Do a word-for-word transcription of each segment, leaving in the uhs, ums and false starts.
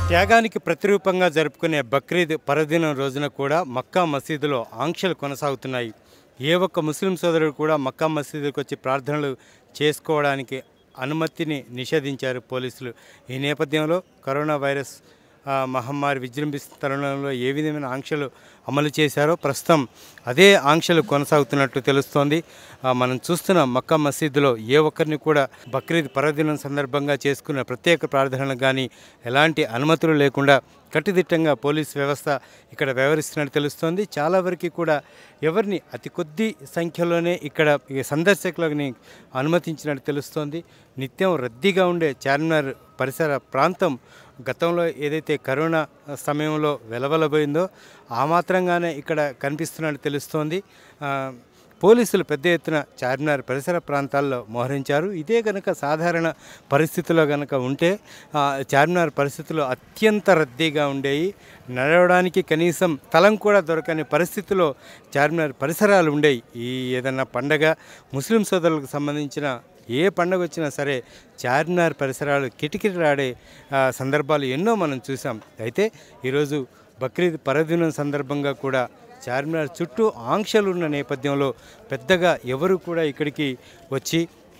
త్యాగానికి ప్రతిరూపంగా జరుపుకునే బక్రీద్ పర్వదినం రోజున కూడా మక్కా మసీదులో ఆంక్షలు కొనసాగుతున్నాయి. ఏ ఒక్క ముస్లిం సోదరుడు కూడా మక్కా మసీదుకు వచ్చి ప్రార్థనలు చేసుకోవడానికి అనుమతిని నిషేధించారు పోలీసులు. ఈ నేపథ్యంలో కరోనా వైరస్ మహమ్మారి విజృంభిస్తున్న తరుణంలో ఏ విధమైన ఆంక్షలు అమలు చేశారో ప్రస్తుతం అదే ఆంక్షలు కొనసాగుతున్నట్లు తెలుస్తోంది. మనం చూస్తున్న మక్కా మసీదులో ఏ ఒక్కరిని కూడా బక్రీద్ పర్వదినం సందర్భంగా చేసుకున్న ప్రత్యేక ప్రార్థనలకు కానీ ఎలాంటి అనుమతులు లేకుండా కట్టుదిట్టంగా పోలీస్ వ్యవస్థ ఇక్కడ వ్యవహరిస్తున్నట్టు తెలుస్తోంది. చాలా వరకు కూడా ఎవరిని అతి కొద్ది సంఖ్యలోనే ఇక్కడ సందర్శకులని అనుమతించినట్టు తెలుస్తోంది. నిత్యం రద్దీగా ఉండే చార్మినార్ పరిసర ప్రాంతం గతంలో ఏదైతే కరోనా సమయంలో వెలవలబోయిందో ఆ మాత్రంగానే ఇక్కడ కనిపిస్తున్నట్టు తెలుస్తోంది. పోలీసులు పెద్ద ఎత్తున చార్మినార్ పరిసర ప్రాంతాల్లో మోహరించారు. ఇదే కనుక సాధారణ పరిస్థితుల్లో కనుక ఉంటే చార్మినార్ పరిస్థితులు అత్యంత రద్దీగా ఉండేవి. నడవడానికి కనీసం స్థలం కూడా దొరకని పరిస్థితిలో చార్మినార్ పరిసరాలు ఉండేవి. ఈ ఏదన్నా పండగ ముస్లిం సోదరులకు సంబంధించిన ఏ పండుగ వచ్చినా సరే చార్మినార్ పరిసరాలు కిటకిటలాడే సందర్భాలు ఎన్నో మనం చూసాం. అయితే ఈరోజు బక్రీద్ పర్వదినం సందర్భంగా కూడా చార్మినార్ చుట్టూ ఆంక్షలు ఉన్న నేపథ్యంలో పెద్దగా ఎవరు కూడా ఇక్కడికి వచ్చి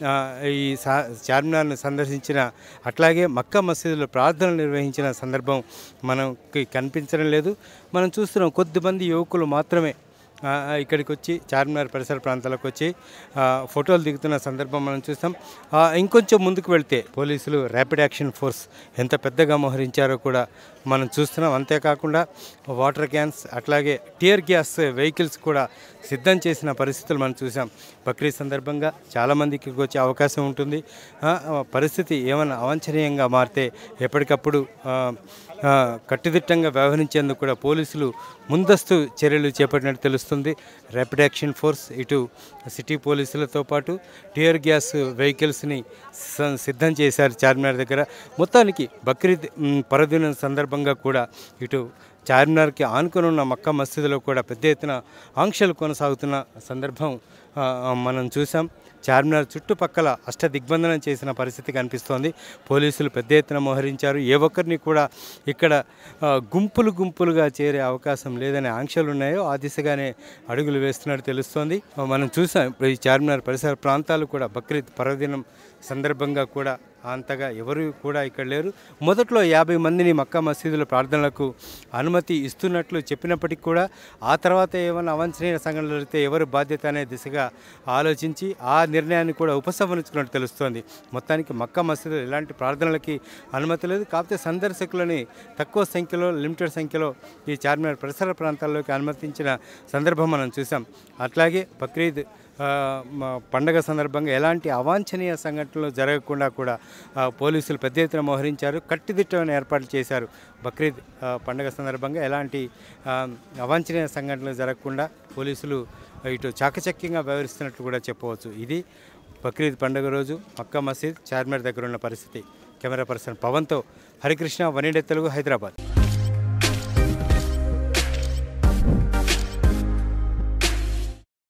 ఈ సా చార్మినార్ను సందర్శించిన అట్లాగే మక్కా మసీదులో ప్రార్థనలు నిర్వహించిన సందర్భం మనకి కనిపించడం లేదు. మనం చూస్తున్నాం కొద్దిమంది యువకులు మాత్రమే ఇక్కడికి వచ్చి చార్మినార్ పరిసర ప్రాంతాలకు వచ్చి ఫోటోలు దిగుతున్న సందర్భం మనం చూస్తాం. ఇంకొంచెం ముందుకు వెళ్తే పోలీసులు ర్యాపిడ్ యాక్షన్ ఫోర్స్ ఎంత పెద్దగా మోహరించారో కూడా మనం చూస్తున్నాం. అంతేకాకుండా వాటర్ క్యాన్స్ అట్లాగే టియర్ గ్యాస్ వెహికల్స్ కూడా సిద్ధం చేసిన పరిస్థితులు మనం చూసాం. బక్రీద్ సందర్భంగా చాలామంది ఇక్కడికి వచ్చే అవకాశం ఉంటుంది. పరిస్థితి ఏమైనా అవాంఛనీయంగా మారితే ఎప్పటికప్పుడు కట్టుదిట్టంగా వ్యవహరించేందుకు కూడా పోలీసులు ముందస్తు చర్యలు చేపట్టినట్టు తెలుస్తుంది. ర్యాపిడ్ యాక్షన్ ఫోర్స్ ఇటు సిటీ పోలీసులతో పాటు టియర్ గ్యాస్ వెహికల్స్ని సిద్ధం చేశారు చార్మినార్ దగ్గర. మొత్తానికి బక్రీద్ పర్వదినం సందర్భంగా కూడా ఇటు చార్మినార్కి ఆనుకొని ఉన్న మక్కా మసీదులో కూడా పెద్ద ఎత్తున ఆంక్షలు కొనసాగుతున్న సందర్భం మనం చూసాం. చార్మినార్ చుట్టుపక్కల అష్ట దిగ్బంధనం చేసిన పరిస్థితి కనిపిస్తోంది. పోలీసులు పెద్ద ఎత్తున మోహరించారు. ఏ ఒక్కరిని కూడా ఇక్కడ గుంపులు గుంపులుగా చేరే అవకాశం లేదనే ఆంక్షలు ఉన్నాయో ఆ దిశగానే అడుగులు వేస్తున్నట్టు తెలుస్తోంది. మనం చూసాం ఈ చార్మినార్ పరిసర ప్రాంతాలు కూడా బక్రీద్ పర్వదినం సందర్భంగా కూడా అంతగా ఎవరు కూడా ఇక్కడ లేరు. మొదట్లో యాభై మందిని మక్కా మసీదులో ప్రార్థనలకు అనుమతి ఇస్తున్నట్లు చెప్పినప్పటికీ కూడా ఆ తర్వాత ఏమైనా అవాంఛనీయ సంఘటనలు జరిగితే ఎవరు బాధ్యత అనే దిశగా ఆలోచించి ఆ నిర్ణయాన్ని కూడా ఉపసంహరించుకున్నట్టు తెలుస్తోంది. మొత్తానికి మక్కా మసీదులో ఎలాంటి ప్రార్థనలకి అనుమతి లేదు. కాకపోతే సందర్శకులని తక్కువ సంఖ్యలో లిమిటెడ్ సంఖ్యలో ఈ చార్మినార్ పరిసర ప్రాంతాల్లోకి అనుమతించిన సందర్భం మనం చూసాం. అట్లాగే బక్రీద్ పండగ సందర్భంగా ఎలాంటి అవాంఛనీయ సంఘటనలు జరగకుండా కూడా పోలీసులు పెద్ద ఎత్తున మోహరించారు. కట్టుదిట్టమైన ఏర్పాట్లు చేశారు. బక్రీద్ పండగ సందర్భంగా ఎలాంటి అవాంఛనీయ సంఘటనలు జరగకుండా పోలీసులు ఇటు చాకచక్యంగా వ్యవహరిస్తున్నట్లు కూడా చెప్పవచ్చు. ఇది బక్రీద్ పండుగ రోజు మక్కా మసీద్ చార్మినార్ దగ్గర ఉన్న పరిస్థితి. కెమెరా పర్సన్ పవన్తో హరికృష్ణ, వన్ ఇండియా తెలుగు, హైదరాబాద్.